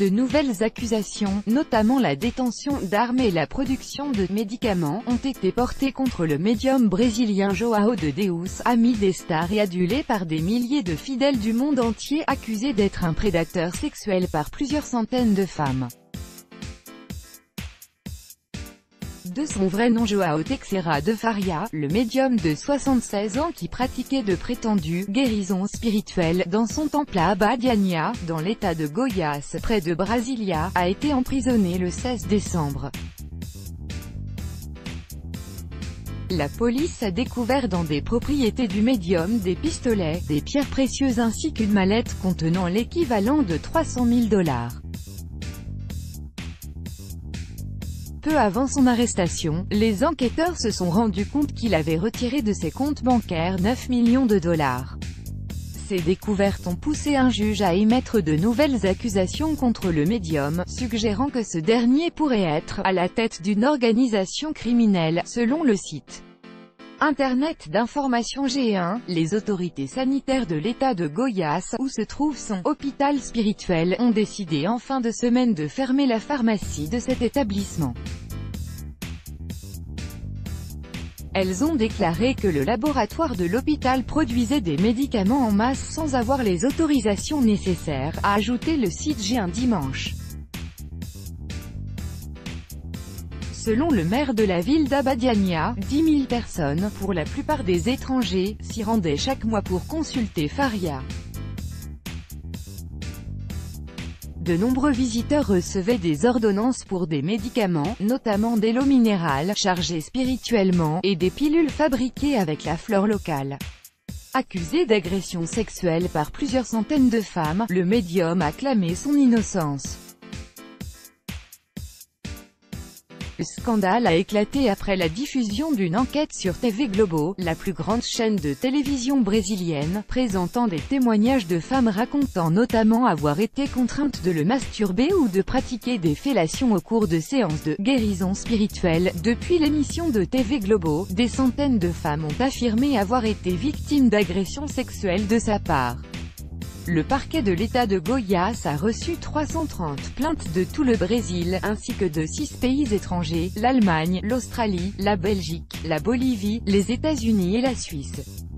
De nouvelles accusations, notamment la détention d'armes et la production de médicaments, ont été portées contre le médium brésilien João de Deus, ami des stars et adulé par des milliers de fidèles du monde entier, accusé d'être un prédateur sexuel par plusieurs centaines de femmes. De son vrai nom João Teixeira de Faria, le médium de 76 ans qui pratiquait de prétendues guérisons spirituelles dans son temple à Abadiânia, dans l'état de Goiás, près de Brasilia, a été emprisonné le 16 décembre. La police a découvert dans des propriétés du médium des pistolets, des pierres précieuses ainsi qu'une mallette contenant l'équivalent de 300 000 $. Peu avant son arrestation, les enquêteurs se sont rendus compte qu'il avait retiré de ses comptes bancaires 9 millions de $. Ces découvertes ont poussé un juge à émettre de nouvelles accusations contre le médium, suggérant que ce dernier pourrait être à la tête d'une organisation criminelle, selon le site Internet d'information G1. Les autorités sanitaires de l'état de Goiás, où se trouve son hôpital spirituel, ont décidé en fin de semaine de fermer la pharmacie de cet établissement. Elles ont déclaré que le laboratoire de l'hôpital produisait des médicaments en masse sans avoir les autorisations nécessaires, a ajouté le site G1 dimanche. Selon le maire de la ville d'Abadiânia, 10 000 personnes, pour la plupart des étrangers, s'y rendaient chaque mois pour consulter Faria. De nombreux visiteurs recevaient des ordonnances pour des médicaments, notamment de l'eau minérale, chargée spirituellement, et des pilules fabriquées avec la fleur locale. Accusé d'agression sexuelle par plusieurs centaines de femmes, le médium a clamé son innocence. Le scandale a éclaté après la diffusion d'une enquête sur TV Globo, la plus grande chaîne de télévision brésilienne, présentant des témoignages de femmes racontant notamment avoir été contraintes de le masturber ou de pratiquer des fellations au cours de séances de guérison spirituelle. Depuis l'émission de TV Globo, des centaines de femmes ont affirmé avoir été victimes d'agressions sexuelles de sa part. Le parquet de l'état de Goiás a reçu 330 plaintes de tout le Brésil, ainsi que de 6 pays étrangers, l'Allemagne, l'Australie, la Belgique, la Bolivie, les États-Unis et la Suisse.